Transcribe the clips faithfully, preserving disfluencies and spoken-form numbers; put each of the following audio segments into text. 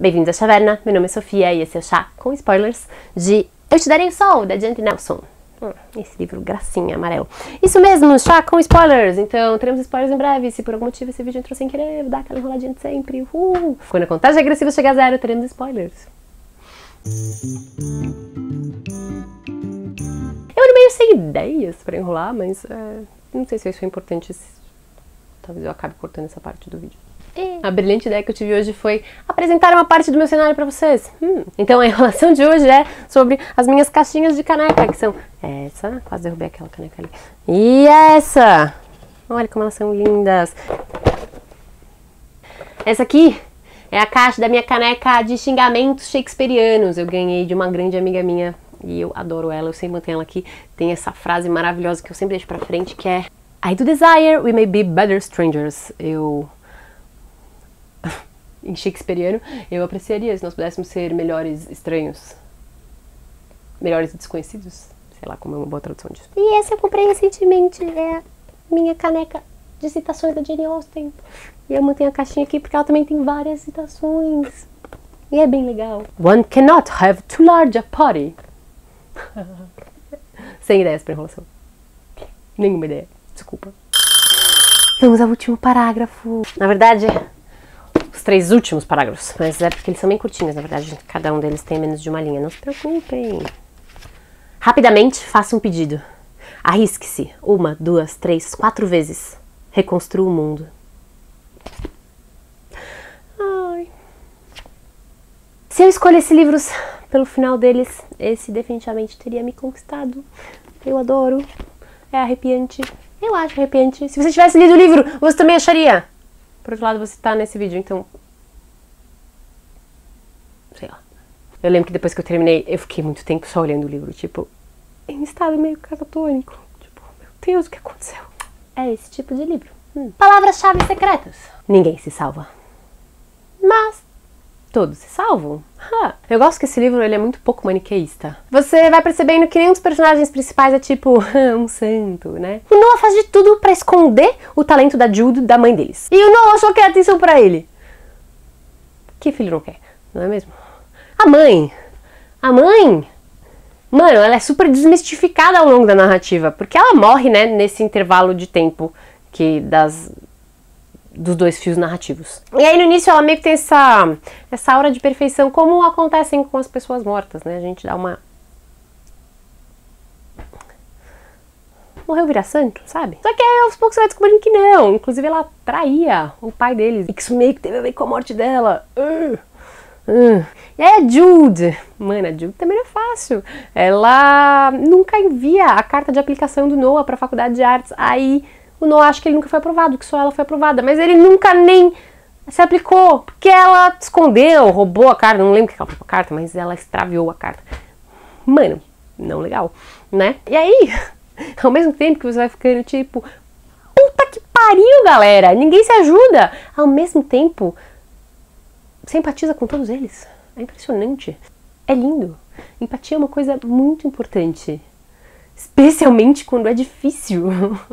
Bem-vindos à Chaverna, meu nome é Sofia e esse é o chá com spoilers de Eu Te Darei o Sol, da Jante Nelson. Hum, esse livro gracinha, amarelo. Isso mesmo, chá com spoilers. Então, teremos spoilers em breve. Se por algum motivo esse vídeo entrou sem querer, vou dar aquela enroladinha de sempre. Uhul. Quando a contagem regressiva chegar a zero, teremos spoilers. Eu ando meio sem ideias pra enrolar, mas é, não sei se isso é importante. Talvez eu acabe cortando essa parte do vídeo. A brilhante ideia que eu tive hoje foi apresentar uma parte do meu cenário pra vocês. Hum. Então a enrolação de hoje é sobre as minhas caixinhas de caneca, que são essa, quase derrubei aquela caneca ali, e essa. Olha como elas são lindas. Essa aqui é a caixa da minha caneca de xingamentos shakespearianos. Eu ganhei de uma grande amiga minha e eu adoro ela, eu sempre mantenho ela aqui. Tem essa frase maravilhosa que eu sempre deixo pra frente, que é I do desire we may be better strangers. Eu... em shakespeariano, eu apreciaria se nós pudéssemos ser melhores estranhos. Melhores desconhecidos. Sei lá como é uma boa tradução disso. E essa eu comprei recentemente. É a minha caneca de citações da Jane Austen. E eu mantenho a caixinha aqui porque ela também tem várias citações. E é bem legal. One cannot have too large a party. Sem ideias pra enrolação. Nenhuma ideia. Desculpa. Vamos ao último parágrafo. Na verdade... os três últimos parágrafos, mas é porque eles são bem curtinhos, na verdade, cada um deles tem menos de uma linha, não se preocupem. Rapidamente, faça um pedido. Arrisque-se, uma, duas, três, quatro vezes. Reconstrua o mundo. Ai. Se eu escolhesse livros pelo final deles, esse definitivamente teria me conquistado. Eu adoro, é arrepiante, eu acho arrepiante. Se você tivesse lido o livro, você também acharia. Por outro lado, você tá nesse vídeo, então... sei lá. Eu lembro que depois que eu terminei, eu fiquei muito tempo só olhando o livro, tipo... em estado meio catatônico. Tipo, meu Deus, o que aconteceu? É esse tipo de livro. Hum. Palavras-chave secretas. Ninguém se salva. Mas... todos se salvam. Ha. Eu gosto que esse livro ele é muito pouco maniqueísta. Você vai percebendo que nenhum dos personagens principais é tipo um santo, né? O Noah faz de tudo pra esconder o talento da Jude da mãe deles. E o Noah só quer atenção pra ele. Que filho não quer, não é mesmo? A mãe. A mãe... mano, ela é super desmistificada ao longo da narrativa. Porque ela morre, né, nesse intervalo de tempo que das... dos dois fios narrativos. E aí no início ela meio que tem essa, essa aura de perfeição, como acontecem com as pessoas mortas, né? A gente dá uma... morreu virar santo, sabe? Só que aí aos poucos você vai descobrindo que não. Inclusive ela traía o pai deles. E que isso meio que teve a ver com a morte dela. Uh, uh. E aí a Jude, mano, a Jude também não é fácil. Ela nunca envia a carta de aplicação do Noah pra faculdade de artes. Aí... o Noah acha que ele nunca foi aprovado, que só ela foi aprovada. Mas ele nunca nem se aplicou, porque ela escondeu, roubou a carta. Não lembro o que ela fez com a carta, mas ela extraviou a carta. Mano, não legal, né? E aí, ao mesmo tempo que você vai ficando tipo... puta que pariu, galera! Ninguém se ajuda! Ao mesmo tempo, você empatiza com todos eles. É impressionante. É lindo. Empatia é uma coisa muito importante. Especialmente quando é difícil.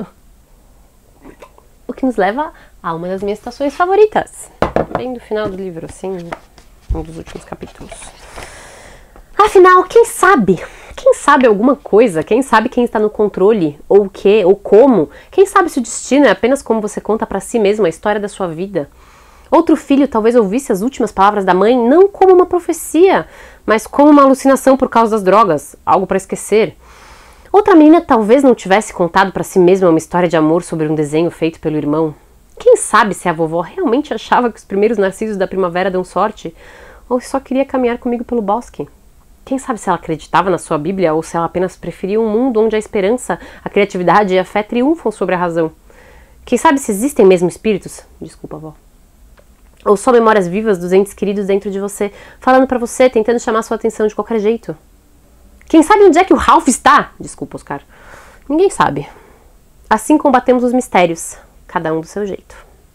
O que nos leva a uma das minhas citações favoritas. Bem do final do livro, assim, um dos últimos capítulos. Afinal, quem sabe? Quem sabe alguma coisa? Quem sabe quem está no controle? Ou o que? Ou como? Quem sabe se o destino é apenas como você conta pra si mesmo a história da sua vida? Outro filho talvez ouvisse as últimas palavras da mãe não como uma profecia, mas como uma alucinação por causa das drogas, algo pra esquecer. Outra menina talvez não tivesse contado pra si mesma uma história de amor sobre um desenho feito pelo irmão. Quem sabe se a vovó realmente achava que os primeiros narcisos da primavera dão sorte, ou só queria caminhar comigo pelo bosque. Quem sabe se ela acreditava na sua Bíblia, ou se ela apenas preferia um mundo onde a esperança, a criatividade e a fé triunfam sobre a razão. Quem sabe se existem mesmo espíritos? Desculpa, vó. Ou só memórias vivas dos entes queridos dentro de você, falando pra você, tentando chamar sua atenção de qualquer jeito. Quem sabe onde é que o Ralph está? Desculpa, Oscar. Ninguém sabe. Assim combatemos os mistérios, cada um do seu jeito.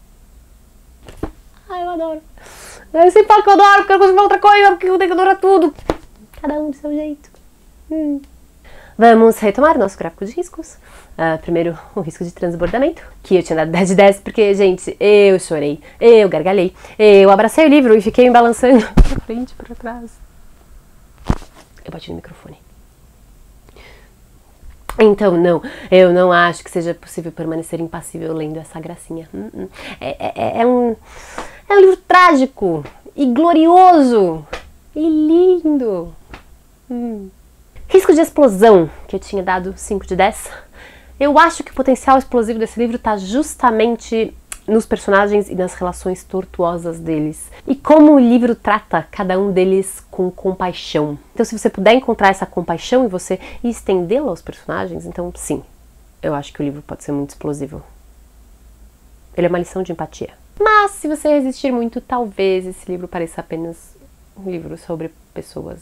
Ai, eu adoro. Eu sempre falo que eu adoro, porque eu consigo falar outra coisa, porque eu tenho que adorar tudo. Cada um do seu jeito. Hum. Vamos retomar o nosso gráfico de riscos. Uh, primeiro, o risco de transbordamento, que eu tinha dado dez de dez, porque, gente, eu chorei, eu gargalhei, eu abracei o livro e fiquei me balançando pra frente e pra trás. Eu bati no microfone. Então, não, eu não acho que seja possível permanecer impassível lendo essa gracinha. É, é, é, um, é um livro trágico e glorioso e lindo. Hum. Risco de explosão, que eu tinha dado cinco de dez. Eu acho que o potencial explosivo desse livro está justamente nos personagens e nas relações tortuosas deles. E como o livro trata cada um deles com compaixão. Então, se você puder encontrar essa compaixão em você e estendê-la aos personagens, então sim, eu acho que o livro pode ser muito explosivo. Ele é uma lição de empatia. Mas, se você resistir muito, talvez esse livro pareça apenas um livro sobre pessoas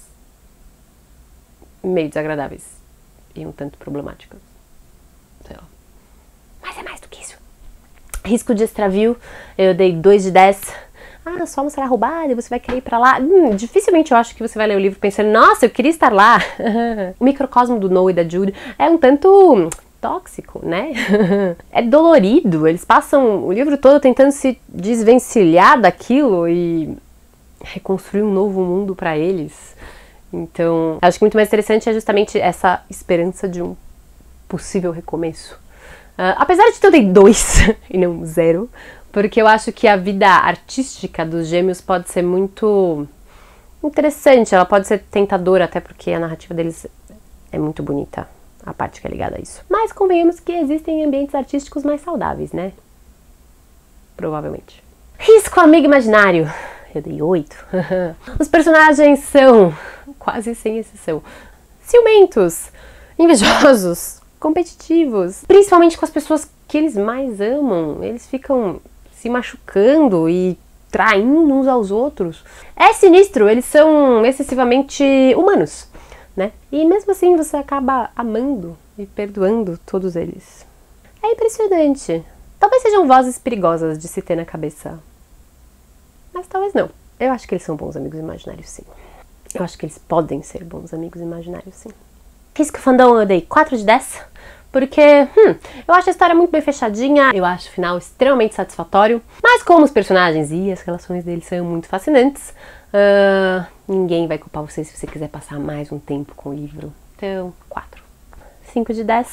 meio desagradáveis e um tanto problemáticas. Sei lá. Mas é mais do que isso. Risco de extravio, eu dei dois de dez. Ah, sua alma será roubada e você vai querer ir pra lá. Hum, dificilmente eu acho que você vai ler o livro pensando, nossa, eu queria estar lá. O microcosmo do Noah e da Jude é um tanto tóxico, né? É dolorido, eles passam o livro todo tentando se desvencilhar daquilo e reconstruir um novo mundo pra eles. Então, acho que muito mais interessante é justamente essa esperança de um possível recomeço. Uh, apesar de ter eu dei dois e não zero, porque eu acho que a vida artística dos gêmeos pode ser muito interessante, ela pode ser tentadora, até porque a narrativa deles é muito bonita, a parte que é ligada a isso. Mas convenhamos que existem ambientes artísticos mais saudáveis, né? Provavelmente. Risco amigo imaginário. Eu dei oito. Os personagens são, quase sem exceção, ciumentos, invejosos, competitivos, principalmente com as pessoas que eles mais amam. Eles ficam se machucando e traindo uns aos outros. É sinistro, eles são excessivamente humanos, né? E mesmo assim você acaba amando e perdoando todos eles. É impressionante. Talvez sejam vozes perigosas de se ter na cabeça. Mas talvez não. Eu acho que eles são bons amigos imaginários, sim. Eu acho que eles podem ser bons amigos imaginários, sim. Risco fandom eu dei quatro de dez, porque hum, eu acho a história muito bem fechadinha, eu acho o final extremamente satisfatório, mas como os personagens e as relações deles são muito fascinantes, uh, ninguém vai culpar você se você quiser passar mais um tempo com o livro. Então, quatro. cinco de dez.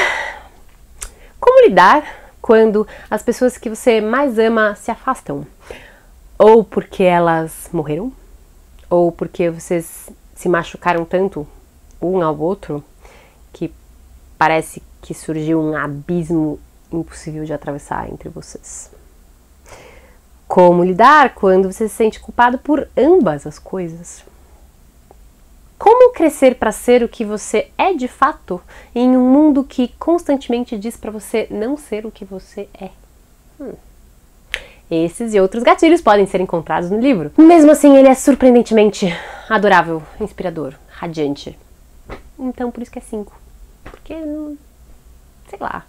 Como lidar quando as pessoas que você mais ama se afastam? Ou porque elas morreram, ou porque vocês se machucaram tanto um ao outro, que parece que surgiu um abismo impossível de atravessar entre vocês. Como lidar quando você se sente culpado por ambas as coisas? Como crescer para ser o que você é de fato em um mundo que constantemente diz para você não ser o que você é? Hum. Esses e outros gatilhos podem ser encontrados no livro. Mesmo assim, ele é surpreendentemente adorável, inspirador, radiante. Então, por isso que é cinco. Porque, sei lá,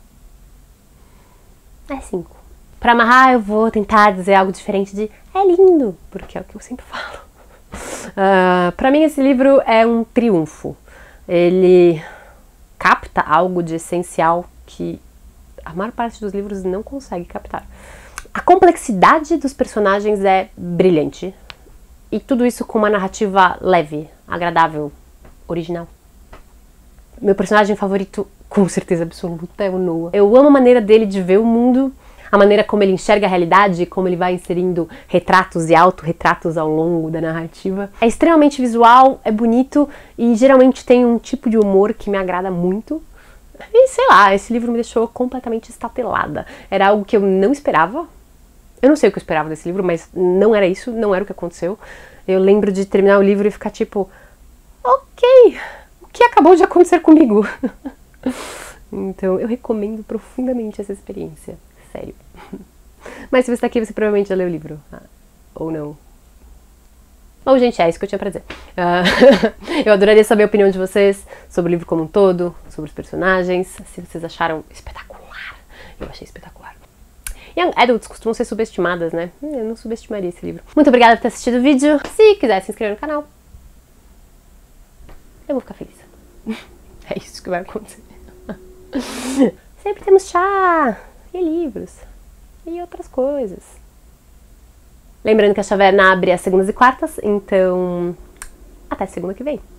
é cinco. Pra amarrar, eu vou tentar dizer algo diferente de é lindo, porque é o que eu sempre falo. Uh, pra mim, esse livro é um triunfo. Ele capta algo de essencial que a maior parte dos livros não consegue captar. A complexidade dos personagens é brilhante. E tudo isso com uma narrativa leve, agradável, original. Meu personagem favorito, com certeza absoluta, é o Noah. Eu amo a maneira dele de ver o mundo, a maneira como ele enxerga a realidade, como ele vai inserindo retratos e autorretratos ao longo da narrativa. É extremamente visual, é bonito e geralmente tem um tipo de humor que me agrada muito. E sei lá, esse livro me deixou completamente estatelada. Era algo que eu não esperava. Eu não sei o que eu esperava desse livro, mas não era isso, não era o que aconteceu. Eu lembro de terminar o livro e ficar tipo, ok, o que acabou de acontecer comigo? Então eu recomendo profundamente essa experiência, sério. Mas se você está aqui, você provavelmente já leu o livro, ah, ou não. Bom, gente, é isso que eu tinha pra dizer. Uh, eu adoraria saber a opinião de vocês sobre o livro como um todo, sobre os personagens, se vocês acharam espetacular. Eu achei espetacular. Young Adults costumam ser subestimadas, né? Eu não subestimaria esse livro. Muito obrigada por ter assistido o vídeo. Se quiser se inscrever no canal, eu vou ficar feliz. É isso que vai acontecer. Sempre temos chá e livros e outras coisas. Lembrando que a Chaverna abre às segundas e quartas, então até segunda que vem.